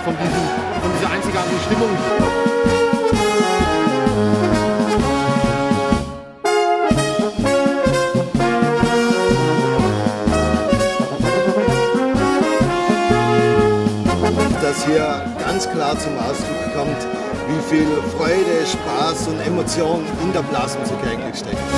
von dieser einzigartigen Stimmung. Dass hier ganz klar zum Ausdruck kommt, wie viel Freude, Spaß und Emotion in der Blasmusik eigentlich steckt.